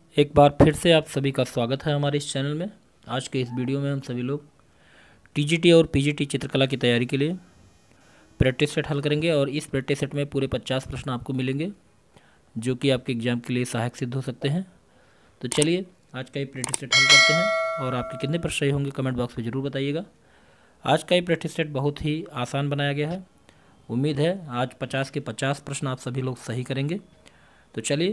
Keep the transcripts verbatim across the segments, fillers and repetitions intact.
एक बार फिर से आप सभी का स्वागत है हमारे इस चैनल में। आज के इस वीडियो में हम सभी लोग टीजीटी और पीजीटी चित्रकला की तैयारी के लिए प्रैक्टिस सेट हल करेंगे और इस प्रैक्टिस सेट में पूरे पचास प्रश्न आपको मिलेंगे जो कि आपके एग्जाम के लिए सहायक सिद्ध हो सकते हैं। तो चलिए आज का ये प्रैक्टिस सेट हल करते हैं और आपके कितने प्रश्न सही होंगे कमेंट बॉक्स में ज़रूर बताइएगा। आज का ये प्रैक्टिस सेट बहुत ही आसान बनाया गया है। उम्मीद है आज पचास के पचास प्रश्न आप सभी लोग सही करेंगे। तो चलिए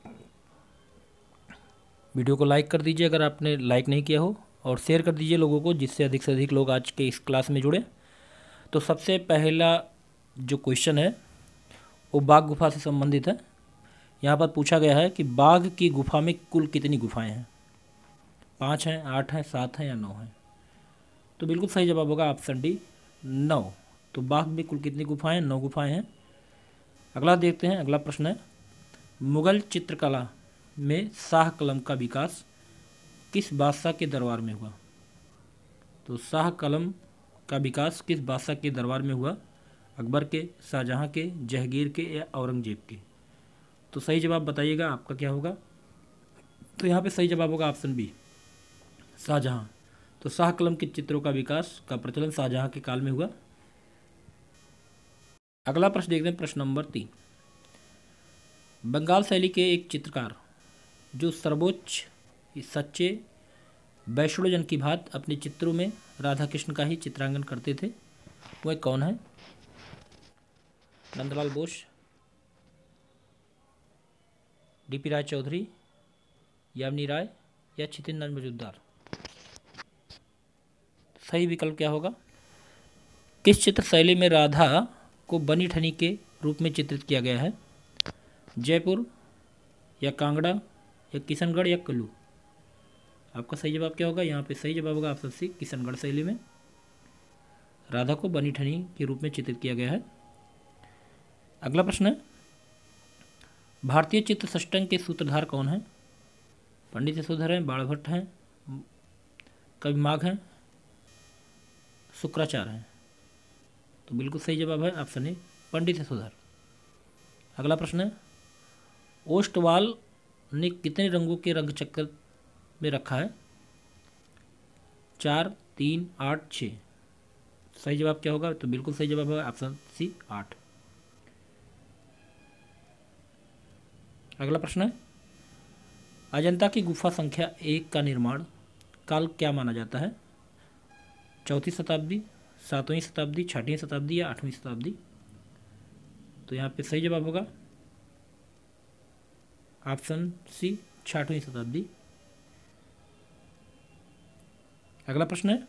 वीडियो को लाइक कर दीजिए अगर आपने लाइक नहीं किया हो, और शेयर कर दीजिए लोगों को जिससे अधिक से अधिक लोग आज के इस क्लास में जुड़े। तो सबसे पहला जो क्वेश्चन है वो बाघ गुफा से संबंधित है। यहाँ पर पूछा गया है कि बाघ की गुफा में कुल कितनी गुफाएं हैं। पाँच हैं, आठ हैं, सात हैं या नौ हैं। तो बिल्कुल सही जवाब होगा ऑप्शन डी, नौ। तो बाघ में कुल कितनी गुफाएं? नौ गुफाएं हैं। अगला देखते हैं। अगला प्रश्न है, मुगल चित्रकला में शाह कलम का विकास किस बादशाह के दरबार में हुआ? तो शाह कलम का विकास किस बादशाह के दरबार में हुआ? अकबर के, शाहजहां के, जहांगीर के या औरंगजेब के? तो सही जवाब बताइएगा आपका क्या होगा। तो यहाँ पे सही जवाब होगा ऑप्शन बी, शाहजहां। तो शाह कलम के चित्रों का विकास का प्रचलन शाहजहां के काल में हुआ। अगला प्रश्न देखते हैं, प्रश्न नंबर तीन। बंगाल शैली के एक चित्रकार जो सर्वोच्च सच्चे वैष्णोजन की भांति अपने चित्रों में राधा कृष्ण का ही चित्रांकन करते थे, वह कौन है? नंदलाल बोस, डीपी राय चौधरी, यामिनी राय या छितेंद्र मजूमदार? सही विकल्प क्या होगा? किस चित्र शैली में राधा को बनी ठनी के रूप में चित्रित किया गया है? जयपुर या कांगड़ा या किशनगढ़ या कुल्लू? आपका सही जवाब क्या होगा? यहाँ पे सही जवाब होगा ऑप्शन सी, किशनगढ़ शैली में राधा को बनी ठनी के रूप में चित्रित किया गया है। अगला प्रश्न है, भारतीय चित्र षष्टांग के सूत्रधार कौन है? पंडित यशोधर हैं, बाणभट्ट हैं, कवि माघ हैं, शुक्राचार्य हैं? तो बिल्कुल सही जवाब है ऑप्शन ए, पंडित यशोधर। अगला प्रश्न है, ओस्टवाल ने कितने रंगों के रंग चक्र में रखा है? चार, तीन, आठ, छः? सही जवाब क्या होगा? तो बिल्कुल सही जवाब होगा ऑप्शन सी, आठ। अगला प्रश्न है, अजंता की गुफा संख्या एक का निर्माण काल क्या माना जाता है? चौथी शताब्दी, सातवीं शताब्दी, छठवीं शताब्दी या आठवीं शताब्दी? तो यहाँ पे सही जवाब होगा ऑप्शन सी, छठवीं शताब्दी। अगला प्रश्न है,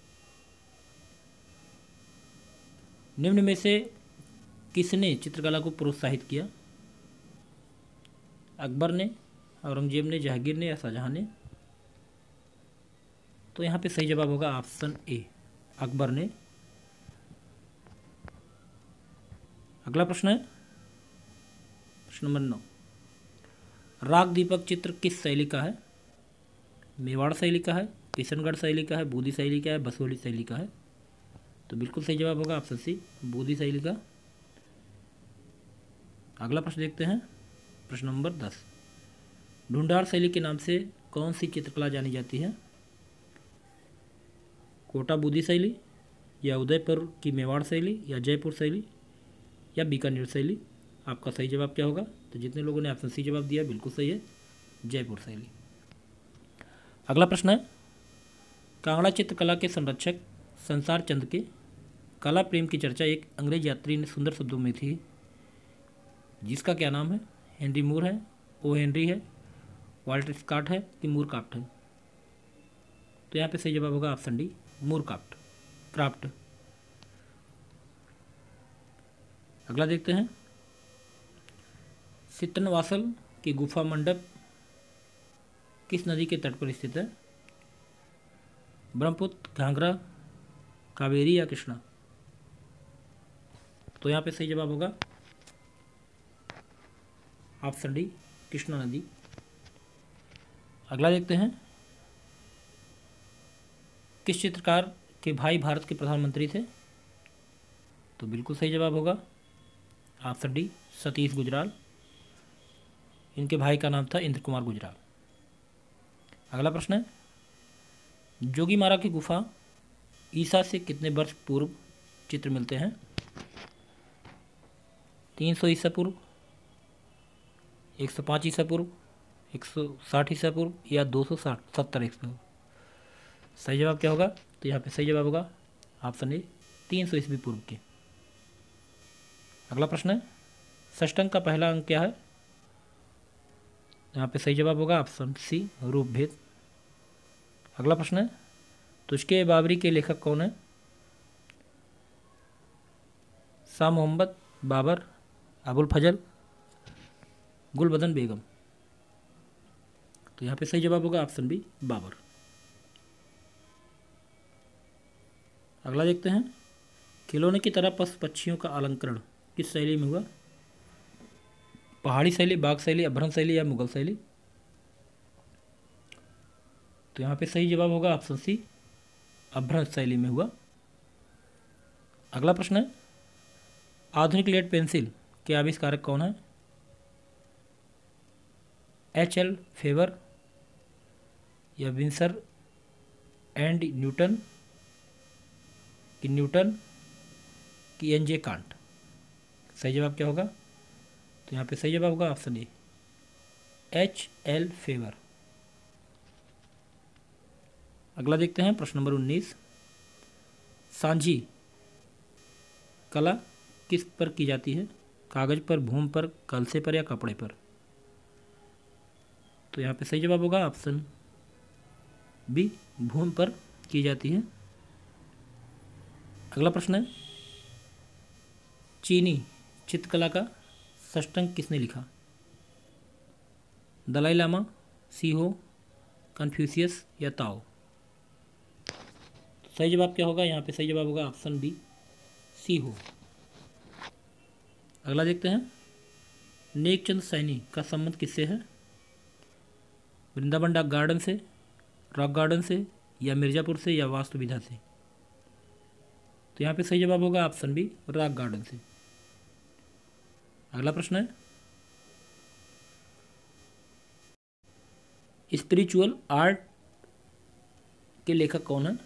निम्न में से किसने चित्रकला को प्रोत्साहित किया? अकबर ने, औरंगजेब ने, जहांगीर ने या शाहजहां ने? तो यहाँ पे सही जवाब होगा ऑप्शन ए, अकबर ने। अगला प्रश्न है, प्रश्न नंबर नौ, राग दीपक चित्र किस शैली का है? मेवाड़ शैली का है, किशनगढ़ शैली का है, बूदी शैली का है, बसोली शैली का है? तो बिल्कुल सही जवाब होगा ऑप्शन सी, बूदी शैली का। अगला प्रश्न देखते हैं, प्रश्न नंबर दस, ढूंढार शैली के नाम से कौन सी चित्रकला जानी जाती है? कोटा बूदी शैली या उदयपुर की मेवाड़ शैली या जयपुर शैली या बीकानेर शैली? आपका सही जवाब क्या होगा? तो जितने लोगों ने ऑप्शन सी जवाब दिया बिल्कुल सही है, जयपुर शैली। अगला प्रश्न है, कांगड़ा चित्रकला के संरक्षक संसार चंद के कला प्रेम की चर्चा एक अंग्रेज यात्री ने सुंदर शब्दों में थी, जिसका क्या नाम है? हेनरी मूर है, ओ हेनरी है, वाल्टर स्कॉट है कि मूर क्राफ्ट है? तो यहाँ पे सही जवाब होगा option D, Moore craft craft. अगला देखते हैं, सितनवासल की गुफा मंडप किस नदी के तट पर स्थित है? ब्रह्मपुत्र, घाघरा, कावेरी या कृष्णा? तो यहाँ पे सही जवाब होगा ऑप्शन डी, कृष्णा नदी। अगला देखते हैं, किस चित्रकार के भाई भारत के प्रधानमंत्री थे? तो बिल्कुल सही जवाब होगा ऑप्शन डी, सतीश गुजराल। इनके भाई का नाम था इंद्र कुमार गुजराल। अगला प्रश्न है, जोगीमारा की गुफा ईसा से कितने वर्ष पूर्व चित्र मिलते हैं? तीन सौ ईसा पूर्व, एक सौ पाँच ईसा पूर्व, एक सौ साठ ईसा पूर्व या दो सौ साठ सत्तर ईसा पूर्व। सही जवाब क्या होगा? तो यहाँ पे सही जवाब होगा ऑप्शन ए, तीन सौ ईस्वी पूर्व के। अगला प्रश्न है, षष्ठांक का पहला अंक क्या है? यहाँ पे सही जवाब होगा ऑप्शन सी, रूप भेद। अगला प्रश्न है, तुझके बाबरी के लेखक कौन है? शाह मोहम्मद, बाबर, अबुल फजल, गुलबदन बेगम। तो यहाँ पे सही जवाब होगा ऑप्शन बी, बाबर। अगला देखते हैं, खिलौने की तरह पशु पक्षियों का अलंकरण किस शैली में हुआ? पहाड़ी शैली, बाग शैली, अभ्रंश शैली या मुगल शैली? तो यहाँ पे सही जवाब होगा ऑप्शन सी, अभ्रंश शैली में हुआ। अगला प्रश्न है, आधुनिक लेड पेंसिल के आविष्कारक कौन है? एच एल फेबर या विंसर एंड न्यूटन कि न्यूटन कि एन जे कांट? सही जवाब क्या होगा? तो यहाँ पे सही जवाब होगा option A, H L Faber. अगला देखते हैं प्रश्न नंबर उन्नीस, सांझी कला किस पर की जाती है? कागज पर, भूमि पर, कलसे पर या कपड़े पर? तो यहाँ पे सही जवाब होगा ऑप्शन बी, भूमि पर की जाती है। अगला प्रश्न है, चीनी चित्रकला का षष्ठांक किसने लिखा? दलाई लामा, सीहो, कन्फ्यूशियस या ताओ? सही जवाब क्या होगा? यहाँ पे सही जवाब होगा ऑप्शन बी, सीहो। अगला देखते हैं, नेकचंद सैनी का संबंध किससे है? वृंदावन डाक गार्डन से, रॉक गार्डन से या मिर्जापुर से या वास्तु विधा से? तो यहाँ पे सही जवाब होगा ऑप्शन बी, रॉक गार्डन से। अगला प्रश्न है, स्पिरिचुअल आर्ट के लेखक कौन है?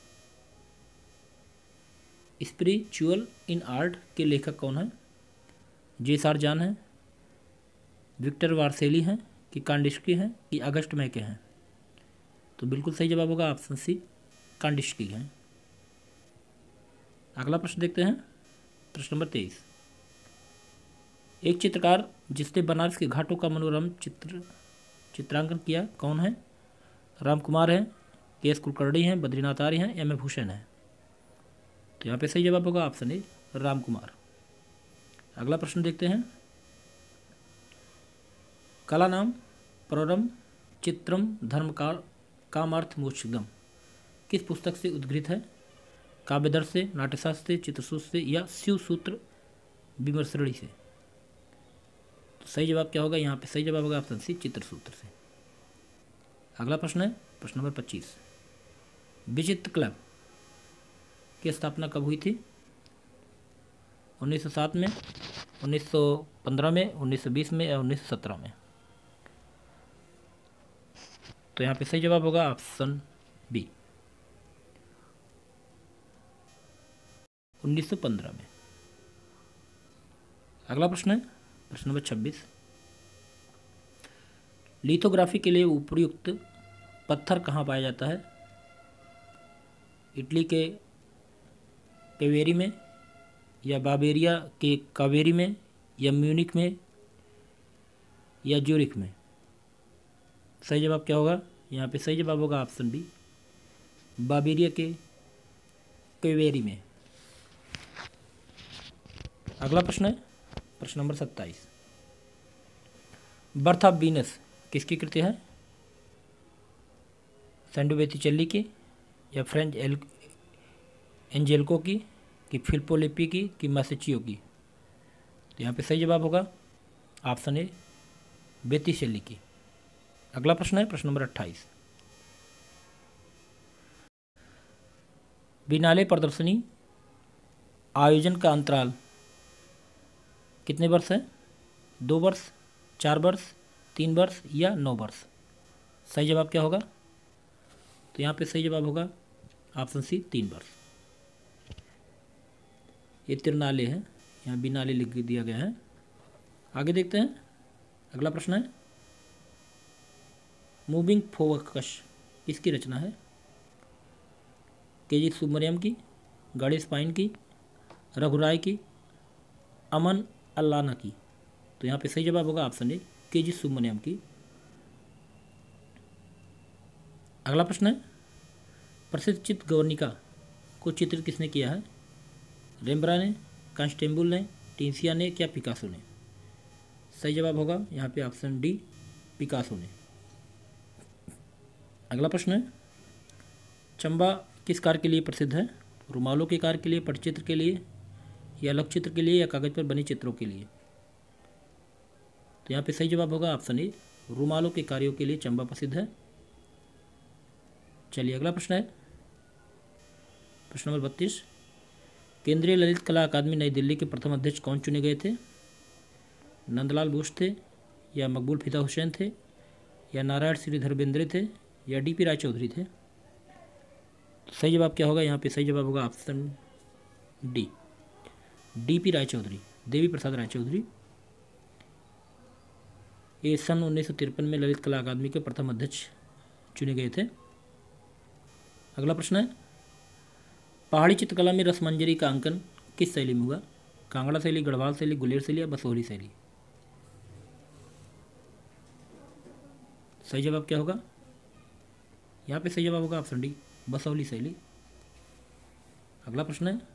स्पिरिचुअल इन आर्ट के लेखक कौन है? जे सार जान है, विक्टर वार्सेली हैं कि कांडिस्की हैं कि अगस्ट मैके हैं? तो बिल्कुल सही जवाब होगा ऑप्शन सी, कांडिस्की हैं। अगला प्रश्न देखते हैं, प्रश्न नंबर तेईस, एक चित्रकार जिसने बनारस के घाटों का मनोरम चित्र चित्रांकन किया कौन है? राम कुमार हैं, के एस कुलकर्णी हैं, बद्रीनाथ आर्य हैं, एम ए भूषण हैं? तो यहाँ पे सही जवाब होगा ऑप्शन ए, राम कुमार। अगला प्रश्न देखते हैं, कला नाम परम चित्रम धर्म का कामार्थ मोक्षदम किस पुस्तक से उद्घृत है? काव्यदर्श से, नाट्यशास्त्र से, चित्रसूत्र से या शिव सूत्र विमर्शणी से? तो सही जवाब क्या होगा? यहाँ पे सही जवाब होगा ऑप्शन सी, चित्रसूत्र से। अगला प्रश्न है प्रश्न नंबर पच्चीस, विचित्र क्लब की स्थापना कब हुई थी? उन्नीस सौ सात में, उन्नीस सौ पंद्रह में, उन्नीस सौ बीस में या उन्नीस सौ सत्रह में? तो यहाँ पे सही जवाब होगा ऑप्शन बी, उन्नीस सौ पंद्रह में। अगला प्रश्न है प्रश्न नंबर छब्बीस, लिथोग्राफी के लिए उपयुक्त पत्थर कहाँ पाया जाता है? इटली के केवेरी में या बाबेरिया के कावेरी में या म्यूनिक में या ज्यूरिख में? सही जवाब क्या होगा? यहाँ पे सही जवाब होगा ऑप्शन बी, बाबेरिया के केवेरी में। अगला प्रश्न है प्रश्न नंबर सत्ताईस, बर्थ ऑफ वीनस किसकी कृति है? सैंडो बोत्तिचेल्ली की या फ्रेंच एल एंजेल्को की कि फिलिप्पो लिप्पी की कि मैसेचियो की? तो यहाँ पे सही जवाब होगा ऑप्शन ए, बोत्तिचेल्ली की। अगला प्रश्न है प्रश्न नंबर अट्ठाईस, बिनाले प्रदर्शनी आयोजन का अंतराल कितने वर्ष है? दो वर्ष, चार वर्ष, तीन वर्ष या नौ वर्ष? सही जवाब क्या होगा? तो यहाँ पे सही जवाब होगा ऑप्शन सी, तीन बार। ये तिरनाले हैं, यहाँ भी नाले लिख दिया गया है। आगे देखते हैं, अगला प्रश्न है मूविंग फोकस किसकी रचना है? के जी सुब्रमण्यम की, गणेश पाइन की, रघुराय की, अमन अल्लाना की। तो यहाँ पे सही जवाब होगा ऑप्शन ए, के जी सुब्रमण्यम की। अगला प्रश्न है प्रसिद्ध चित्र गवर्निका को चित्रित किसने किया है? रेम्ब्रांड ने, कांस्टेबल ने, टिंसिया ने, क्या पिकासो ने? सही जवाब होगा यहाँ पे ऑप्शन डी, पिकासो ने। अगला प्रश्न है चंबा किस कार्य के लिए प्रसिद्ध है? रुमालों के कार्य के लिए, पटचित्र के लिए, या लघु चित्र के लिए, या कागज पर बने चित्रों के लिए? तो यहाँ पे सही जवाब होगा ऑप्शन ए, रुमालों के कार्यों के लिए चंबा प्रसिद्ध है। चलिए अगला प्रश्न है प्रश्न नंबर बत्तीस, केंद्रीय ललित कला अकादमी नई दिल्ली के प्रथम अध्यक्ष कौन चुने गए थे? नंदलाल बोस थे, या मकबूल फिदा हुसैन थे, या नारायण श्रीधर बेंद्रे थे, या डी पी राय चौधरी थे? तो सही जवाब क्या होगा? यहाँ पे सही जवाब होगा option D, D P Roy Chowdhury, Devi Prasad Roy Chowdhury. ये सन उन्नीस सौ तिरपन में ललित कला अकादमी के प्रथम अध्यक्ष चुने गए थे। अगला प्रश्न है पहाड़ी चित्रकला में रसमंजरी का अंकन किस शैली में हुआ? कांगड़ा शैली, गढ़वाल शैली, गुलेर शैली, या बसोहली शैली? सही जवाब क्या होगा? यहाँ पे सही जवाब होगा ऑप्शन डी, बसोहली शैली। अगला प्रश्न है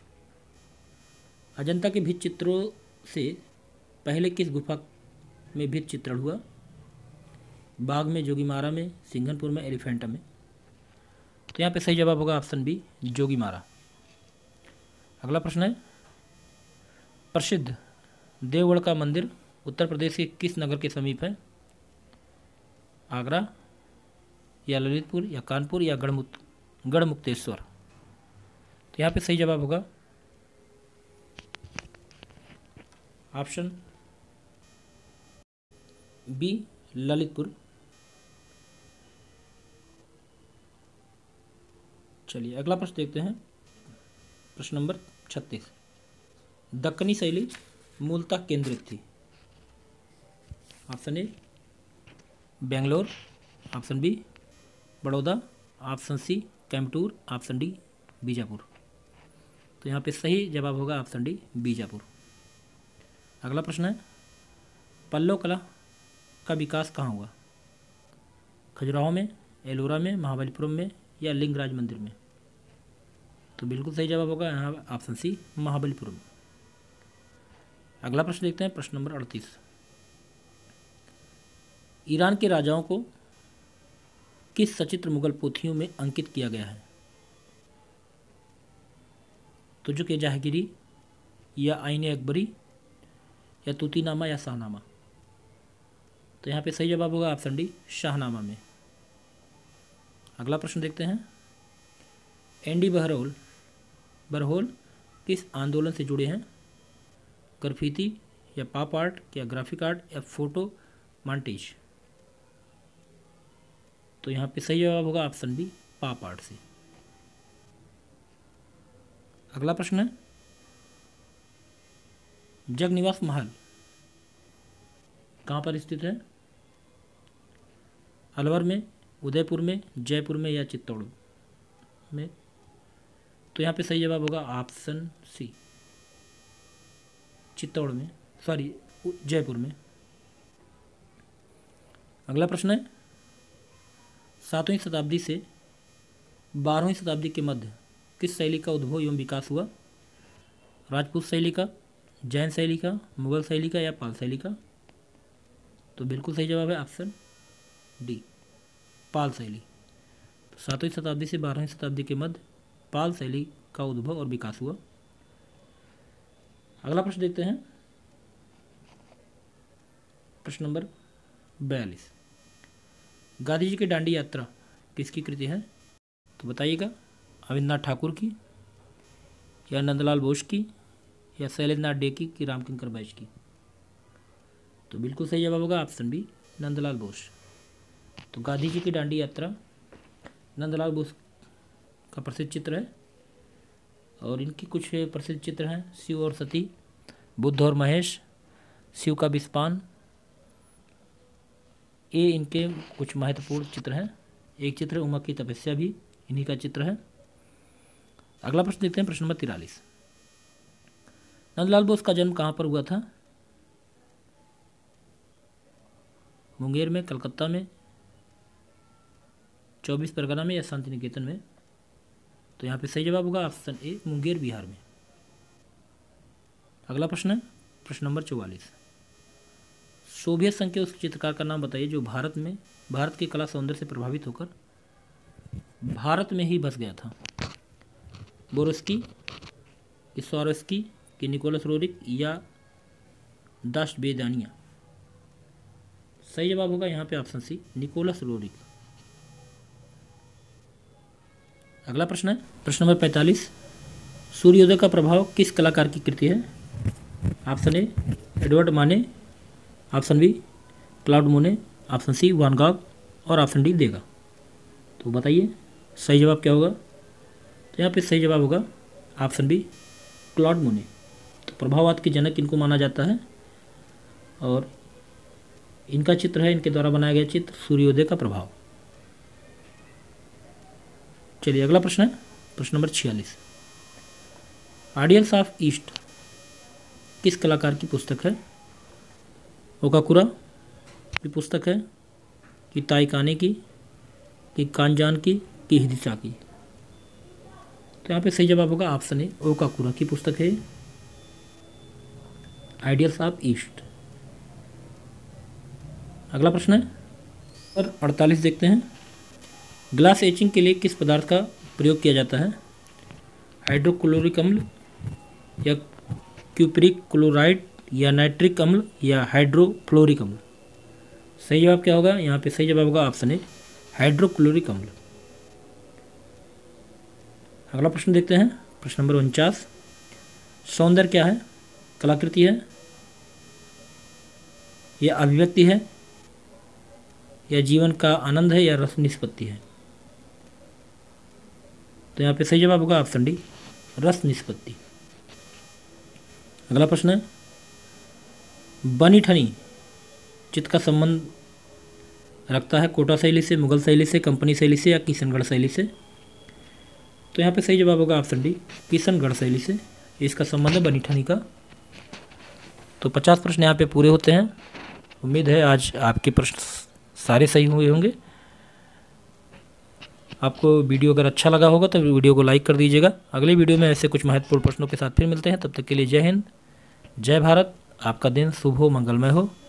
अजंता के भित्ति चित्रों से पहले किस गुफा में भित्ति चित्रण हुआ? बाग में, जोगीमारा में, सिंघनपुर में, एलिफेंटा में? तो यहाँ पे सही जवाब होगा ऑप्शन बी, जोगीमारा। अगला प्रश्न है प्रसिद्ध देवगढ़ का मंदिर उत्तर प्रदेश के किस नगर के समीप है? आगरा, या ललितपुर, या कानपुर, या गढ़मुक्त गढ़मुक्तेश्वर? तो यहाँ पे सही जवाब होगा ऑप्शन बी, ललितपुर। चलिए अगला प्रश्न देखते हैं प्रश्न नंबर छत्तीस, दक्कनी शैली मूलतः केंद्रित थी? Option A Bangalore, option B Baroda, option C कैंपटूर, ऑप्शन डी बीजापुर? तो यहाँ पे सही जवाब होगा ऑप्शन डी, बीजापुर। अगला प्रश्न है पल्लव कला का विकास कहाँ हुआ? खजुराहो में, एलोरा में, महाबलीपुरम में, या लिंगराज मंदिर में? तो बिल्कुल सही जवाब होगा यहाँ ऑप्शन सी, महाबलीपुरम। अगला प्रश्न देखते हैं प्रश्न नंबर अड़तीस, ईरान के राजाओं को किस सचित्र मुगल पोथियों में अंकित किया गया है? तुजुक-ए जहांगीरी, या आईन अकबरी, या तूतीनामा, या शाहनामा? तो यहाँ पे सही जवाब होगा ऑप्शन डी, शाहनामा में। अगला प्रश्न देखते हैं एंडी बहरोल बरहोल किस आंदोलन से जुड़े हैं? ग्राफिती, या पॉप आर्ट, या ग्राफिक आर्ट, या फोटो मॉन्टेज? तो यहाँ पे सही जवाब होगा ऑप्शन बी, पॉप आर्ट से। अगला प्रश्न है जगनिवास महल कहाँ पर स्थित है? अलवर में, उदयपुर में, जयपुर में, या चित्तौड़ में? तो यहाँ पे सही जवाब होगा ऑप्शन सी, चित्तौड़ में, सॉरी जयपुर में। अगला प्रश्न है सातवीं शताब्दी से बारहवीं शताब्दी के मध्य किस शैली का उद्भव एवं विकास हुआ? राजपूत शैली का, जैन शैली का, मुगल शैली का, या पाल शैली का? तो बिल्कुल सही जवाब है ऑप्शन डी, पाल शैली। तो सातवीं शताब्दी से बारहवीं शताब्दी के मध्य पाल शैली का उद्भव और विकास हुआ। अगला प्रश्न देखते हैं प्रश्न नंबर बयालीस, गांधी जी की दांडी यात्रा किसकी कृति है? तो बताइएगा अविंद्रनाथ ठाकुर की, या नंदलाल बोस की, या शैलेंद्रनाथ डे की, कि रामकिंकर बैज की? तो बिल्कुल सही जवाब होगा ऑप्शन बी, नंदलाल बोस। तो गांधी जी की दांडी यात्रा नंदलाल बोस का प्रसिद्ध चित्र है। और इनकी कुछ प्रसिद्ध चित्र हैं, शिव और सती, बुद्ध और महेश, शिव का विस्पान, ये इनके कुछ महत्वपूर्ण चित्र हैं। एक चित्र उमा की तपस्या भी इन्हीं का चित्र है। अगला प्रश्न देखते हैं, प्रश्न नंबर तिरालीस। नंदलाल बोस का जन्म कहाँ पर हुआ था? मुंगेर में, कलकत्ता में, चौबीस परगना में या शांति निकेतन में? तो यहाँ पे सही जवाब होगा ऑप्शन ए, मुंगेर, बिहार में। अगला प्रश्न है प्रश्न नंबर चौवालीस। सोवियत संघ के उस चित्रकार का नाम बताइए जो भारत में भारत की कला सौंदर्य से प्रभावित होकर भारत में ही बस गया था। बोरोस्की, स्वारोस्की, कि निकोलस रोरिक या दाशबेदानिया? सही जवाब होगा यहाँ पे ऑप्शन सी, निकोलस रोरिक। अगला प्रश्न है प्रश्न नंबर पैंतालीस। सूर्योदय का प्रभाव किस कलाकार की कृति है? Option A, Edward Manet, option B, Claude Monet, option C, Van Gogh और ऑप्शन डी, देगा। तो बताइए सही जवाब क्या होगा? तो यहाँ पे सही जवाब होगा ऑप्शन बी, क्लाउड मोने। तो प्रभाववाद के जनक इनको माना जाता है और इनका चित्र है, इनके द्वारा बनाया गया चित्र सूर्योदय का प्रभाव। चलिए अगला प्रश्न है प्रश्न नंबर छियालीस। आइडियल्स ऑफ ईस्ट किस कलाकार की पुस्तक है? ओकाकुरा की पुस्तक है, कि ताई काने की, कि कांजान की, कि हिदिसा की? तो यहाँ पे सही जवाब होगा ऑप्शन ए, ओकाकुरा की पुस्तक है आइडियल्स ऑफ ईस्ट। अगला प्रश्न है और अड़तालीस देखते हैं। ग्लास एचिंग के लिए किस पदार्थ का प्रयोग किया जाता है? हाइड्रोक्लोरिक अम्ल या क्यूपरिक क्लोराइड या नाइट्रिक अम्ल या हाइड्रोफ्लोरिक अम्ल? सही जवाब क्या होगा? यहाँ पे सही जवाब होगा ऑप्शन ए, हाइड्रोक्लोरिक अम्ल। अगला प्रश्न देखते हैं प्रश्न नंबर उनचास। सौंदर्य क्या है? कलाकृति है या अभिव्यक्ति है या जीवन का आनंद है या रस निष्पत्ति है? तो यहाँ पे सही जवाब होगा ऑप्शन डी, रस निष्पत्ति। अगला प्रश्न है, बनी ठनी चित्र का संबंध रखता है कोटा शैली से, मुगल शैली से, कंपनी शैली से या किशनगढ़ शैली से? तो यहाँ पे सही जवाब होगा ऑप्शन डी, किशनगढ़ शैली से। इसका संबंध है बनी ठनी का। तो पचास प्रश्न यहाँ पे पूरे होते हैं। उम्मीद है आज आपके प्रश्न सारे सही हुए होंगे। आपको वीडियो अगर अच्छा लगा होगा तो वीडियो को लाइक कर दीजिएगा। अगले वीडियो में ऐसे कुछ महत्वपूर्ण प्रश्नों के साथ फिर मिलते हैं। तब तक के लिए जय हिंद, जय भारत। आपका दिन शुभ हो, मंगलमय हो।